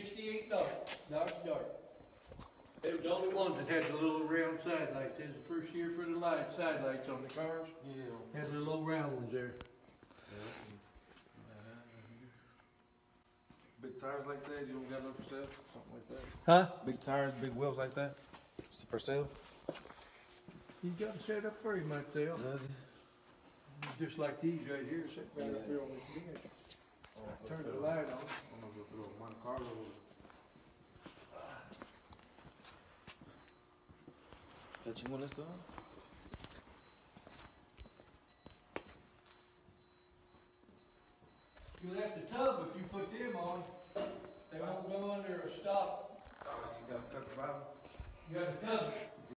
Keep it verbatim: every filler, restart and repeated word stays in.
sixty-eight dollars, Dodge Dart. They were the only ones that had the little round side lights. It was the first year for the light, side lights on the cars. Yeah. Had the little round ones there. Big tires like that, you don't got no for sale? Something like that? Huh? Big tires, big wheels like that? It's for sale? You got it set up for him out there. Does it? Just like these right here, set right up here on this bench. Turn the light on. I don't know if it'll fit on Monte Carlo. That you want this done? You left the tub if you put them on. They won't go under or stop. Oh, you gotta cut the bottom? You got the tub.